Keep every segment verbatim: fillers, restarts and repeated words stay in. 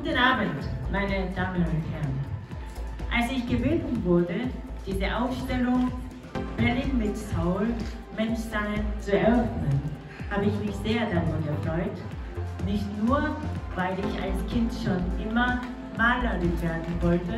Guten Abend, meine Damen und Herren. Als ich gebeten wurde, diese Ausstellung Berlin mit Soul, Menschsein zu eröffnen, habe ich mich sehr darüber gefreut. Nicht nur, weil ich als Kind schon immer Malerin werden wollte.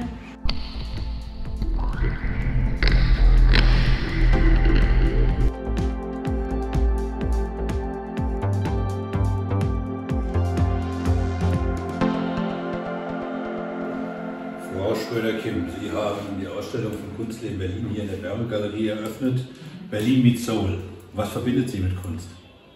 Frau Schröder-Kim, Sie haben die Ausstellung von Kunstleben Berlin hier in der Wärmegalerie eröffnet. Berlin meets Soul. Was verbindet Sie mit Kunst?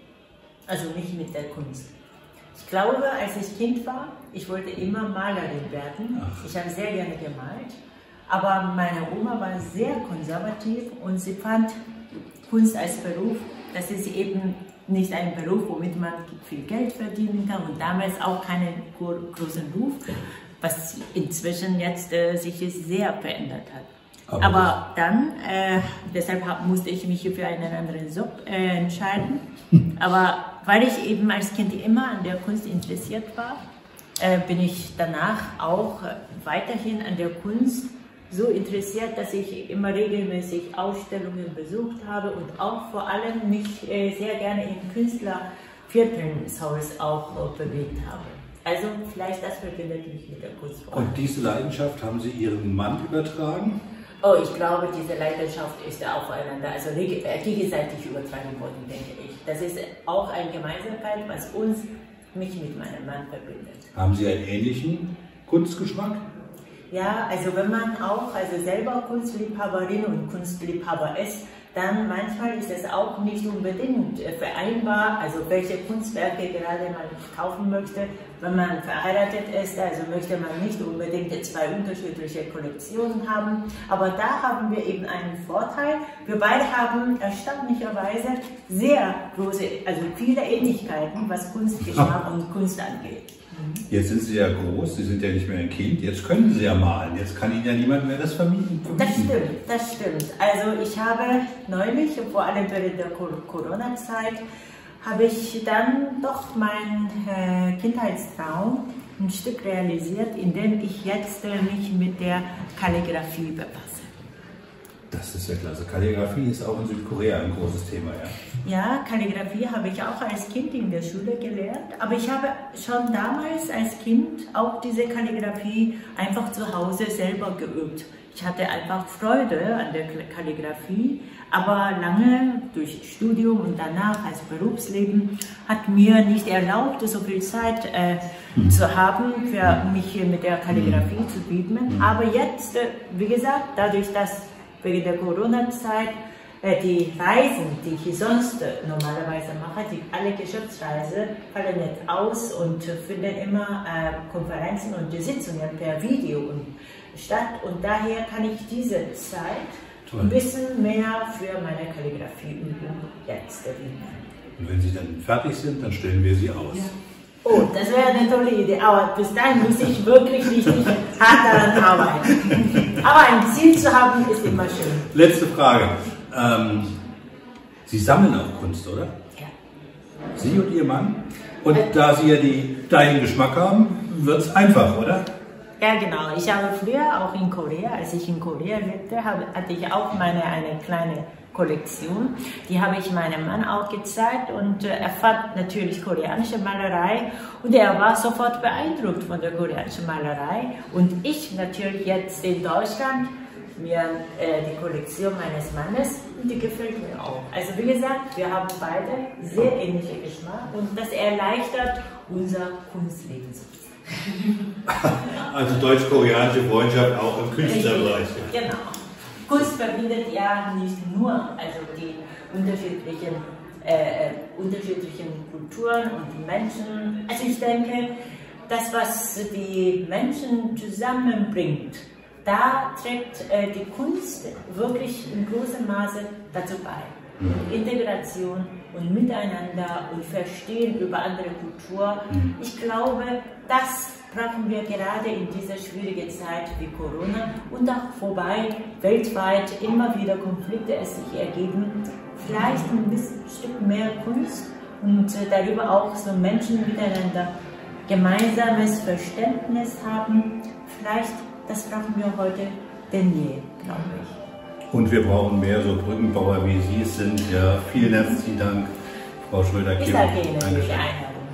Also nicht mit der Kunst. Ich glaube, als ich Kind war, ich wollte immer Malerin werden. Ach. Ich habe sehr gerne gemalt. Aber meine Oma war sehr konservativ und sie fand Kunst als Beruf, das ist eben nicht ein Beruf, womit man viel Geld verdienen kann und damals auch keinen großen Ruf, was inzwischen jetzt äh, sich sehr verändert hat. Aber, Aber dann, äh, deshalb hab, musste ich mich für einen anderen Job äh, entscheiden. Aber weil ich eben als Kind immer an der Kunst interessiert war, äh, bin ich danach auch weiterhin an der Kunst so interessiert, dass ich immer regelmäßig Ausstellungen besucht habe und auch vor allem mich äh, sehr gerne in Künstlervierteln auch äh, bewegt habe. Also vielleicht das verbindet mich mit der Kunst. Und diese Leidenschaft haben Sie Ihrem Mann übertragen? Oh, ich glaube, diese Leidenschaft ist aufeinander, also gegenseitig übertragen worden, denke ich. Das ist auch eine Gemeinsamkeit, was uns, mich mit meinem Mann verbindet. Haben Sie einen ähnlichen Kunstgeschmack? Ja, also wenn man auch also selber Kunstliebhaberin und Kunstliebhaber ist, dann manchmal ist es auch nicht unbedingt vereinbar, also welche Kunstwerke gerade man kaufen möchte. Wenn man verheiratet ist, also möchte man nicht unbedingt zwei unterschiedliche Kollektionen haben. Aber da haben wir eben einen Vorteil. Wir beide haben erstaunlicherweise sehr große, also viele Ähnlichkeiten, was Kunstgeschmack und Kunst angeht. Jetzt sind Sie ja groß, Sie sind ja nicht mehr ein Kind, jetzt können Sie ja malen, jetzt kann Ihnen ja niemand mehr das vermieten. Das stimmt, das stimmt. Also ich habe neulich, vor allem während der Corona-Zeit, habe ich dann doch meinen äh, Kindheitstraum ein Stück realisiert, indem ich jetzt äh, mich mit der Kalligrafie befasse. Das ist ja klasse. Kalligrafie ist auch in Südkorea ein großes Thema, ja? Ja, Kalligrafie habe ich auch als Kind in der Schule gelernt, aber ich habe schon damals als Kind auch diese Kalligrafie einfach zu Hause selber geübt. Ich hatte einfach Freude an der Kalligrafie, aber lange durch Studium und danach als Berufsleben hat mir nicht erlaubt, so viel Zeit äh, mhm. zu haben, für mich mit der Kalligrafie mhm. zu widmen. Mhm. Aber jetzt, äh, wie gesagt, dadurch, dass wegen der Corona-Zeit äh, die Reisen, die ich sonst äh, normalerweise mache, die alle Geschäftsreisen, fallen nicht aus und äh, finden immer äh, Konferenzen und Sitzungen per Video und, statt. Und daher kann ich diese Zeit Toll. ein bisschen mehr für meine Kalligrafieübung jetzt widmen. Und wenn Sie dann fertig sind, dann stellen wir Sie aus. Ja. Oh, das wäre eine tolle Idee, aber bis dahin muss ich wirklich richtig hart daran arbeiten. Aber ein Ziel zu haben, ist immer schön. Letzte Frage. Ähm, Sie sammeln auch Kunst, oder? Ja. Sie und Ihr Mann? Und äh, da Sie ja die, deinen Geschmack haben, wird es einfach, oder? Ja, genau. Ich habe früher auch in Korea, als ich in Korea lebte, habe, hatte ich auch meine eine kleine Kollektion. Die habe ich meinem Mann auch gezeigt und äh, er fand natürlich koreanische Malerei und er war sofort beeindruckt von der koreanischen Malerei. Und ich natürlich jetzt in Deutschland mir äh, die Kollektion meines Mannes und die gefällt mir auch. Also wie gesagt, wir haben beide sehr ähnliche Geschmack und das erleichtert unser Kunstleben sozusagen. Also deutsch-koreanische Freundschaft auch im Künstlerbereich. Genau. Kunst verbindet ja nicht nur also die unterschiedlichen, äh, unterschiedlichen Kulturen und Menschen. Also ich denke, das, was die Menschen zusammenbringt, da trägt äh, die Kunst wirklich in großem Maße dazu bei. Und Integration und Miteinander und Verstehen über andere Kultur. Ich glaube, das brauchen wir gerade in dieser schwierigen Zeit wie Corona und auch vorbei, weltweit immer wieder Konflikte es sich ergeben. Vielleicht ein bisschen, Stück mehr Kunst und darüber auch so Menschen miteinander gemeinsames Verständnis haben. Vielleicht, das brauchen wir heute denn je, glaube ich. Und wir brauchen mehr so Brückenbauer, wie Sie es sind. Ja, vielen herzlichen Dank, Frau Schröder-Kim. Ich danke Ihnen für die Einladung.